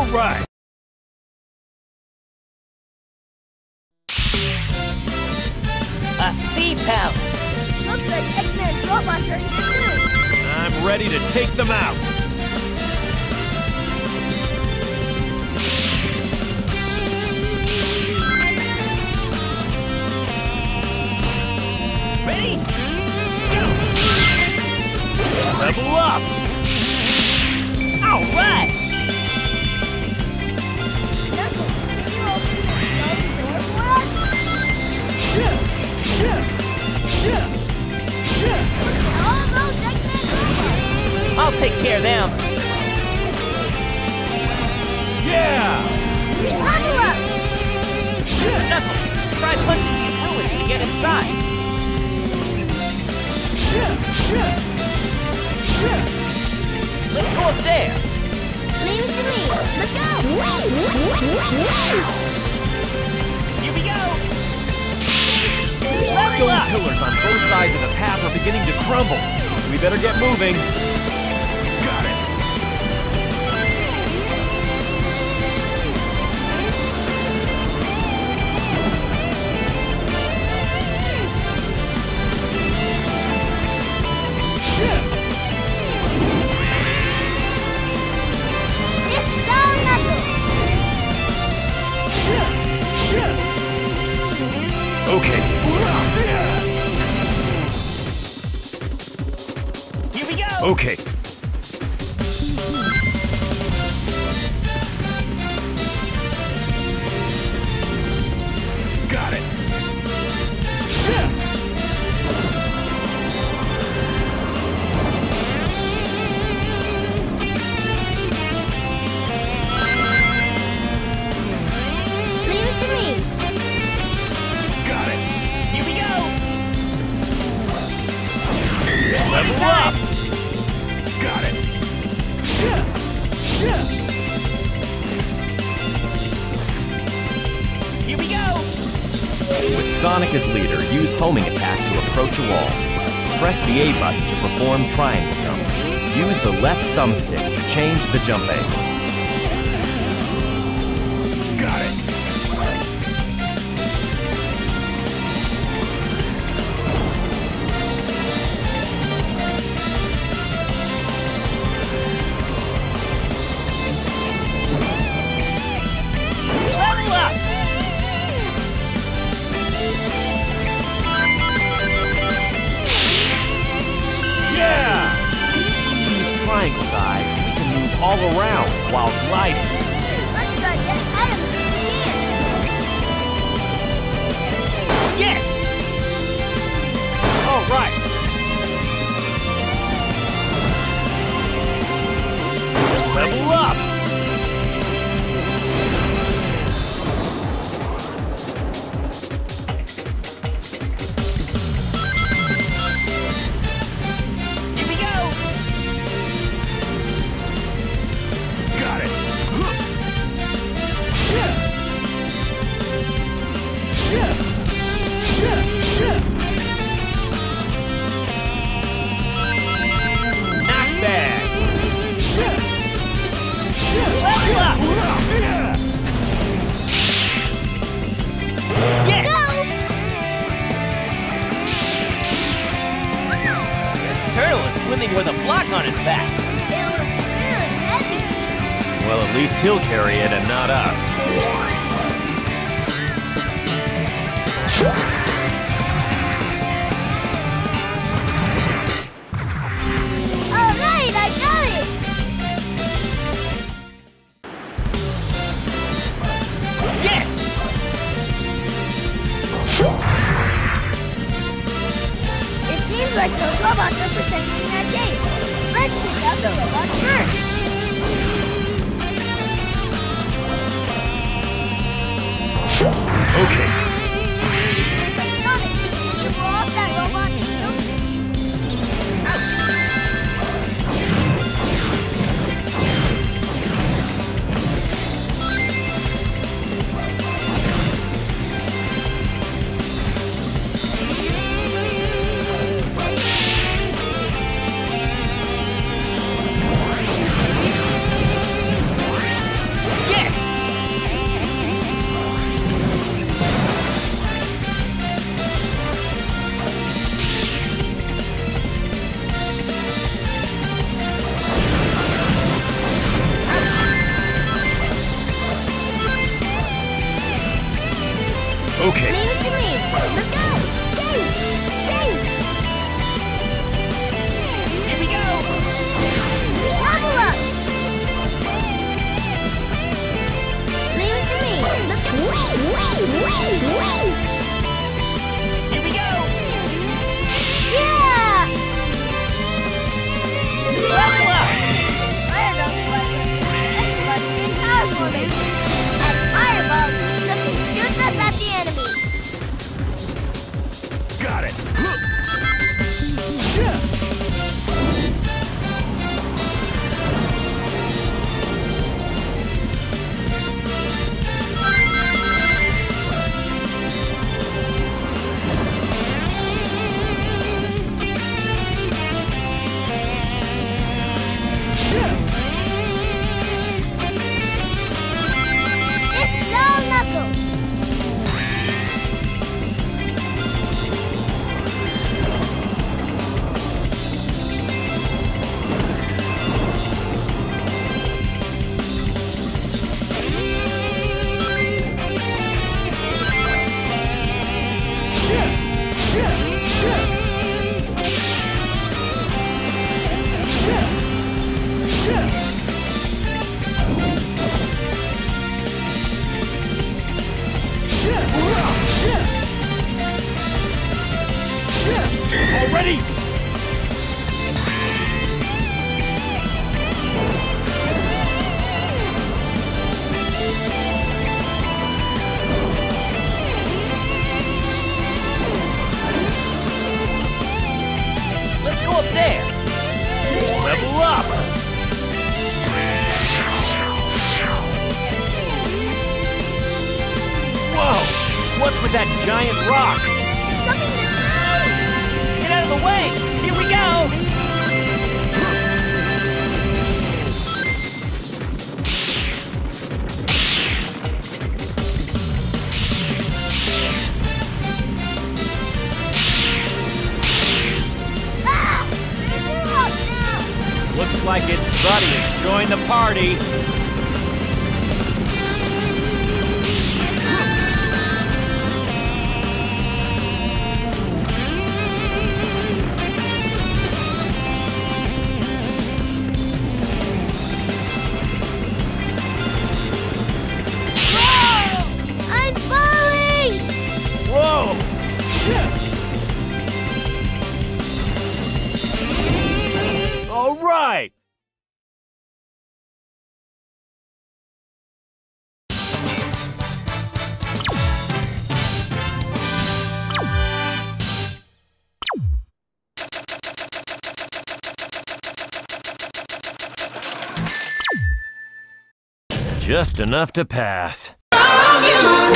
All right. A sea palace. Looks like Eggman's robots are here too. I'm ready to take them out. Ready? Go! Level up. All right. Knuckles, can you open the door for us? All those Eggman robots. I'll take care of them. Yeah. Level up. Knuckles, try punching these ruins to get inside. Let's go up there. Leave it to me. Let's go. Here we go. Level Stone up. pillars on both sides of the path are beginning to crumble. We better get moving. Got it. It's down, Knuckles. Okay. Here we go. Okay. Got it. Leave it to me. Got it. Here we go. Level up. Got it. Here we go. With Sonic as leader, use homing attack to approach a wall. Press the A button to perform triangle jump. Use the left thumbstick to change the jump angle. Got it. Level up. Yeah! Use triangle dive. We can move all around while gliding. Let's try to get items in. Yes. All right. Level up. Here we go. Got it. Not bad. Level up. Yes. This turtle is swimming with a block on his back. It looks really heavy. Well, at least he'll carry it and not us. All right, I got it. Yes. It seems like those robots are protecting that gate. Let's take out the robots first. Okay. Sonic, can you blow off that robot too? Okay. Leave it to me. Let's go. Dave. Dave. Here we go! Level up. Leave it to me. Let's go. Here we go! Yeah. Level up! Fire Belt Explode in power formation. And Fireball simply shoots us at the enemy. Got it. It's Long Knuckles. Already? Let's go up there! Level up! Whoa! What's with that giant rock? Something to move. Get out of the way! Here we go! Ah! There's a rock now. Looks like it's Buddy has joined the party. I'm falling! Whoa! All right! Just enough to pass.